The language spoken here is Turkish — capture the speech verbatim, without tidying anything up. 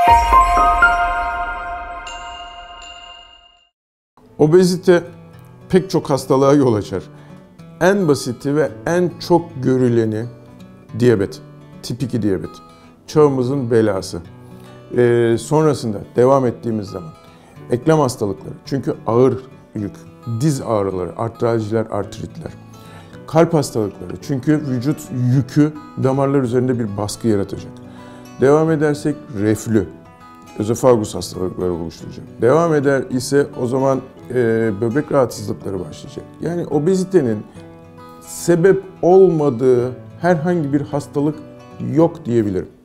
Obezite pek çok hastalığa yol açar. En basiti ve en çok görüleni diyabet, tip iki diyabet. Çağımızın belası. Ee, sonrasında devam ettiğimiz zaman eklem hastalıkları, çünkü ağır yük, diz ağrıları, artraljiler, artritler. Kalp hastalıkları, çünkü vücut yükü damarlar üzerinde bir baskı yaratacak. Devam edersek reflü, özofagus hastalıkları oluşturacak. Devam eder ise o zaman e, böbrek rahatsızlıkları başlayacak. Yani obezitenin sebep olmadığı herhangi bir hastalık yok diyebilirim.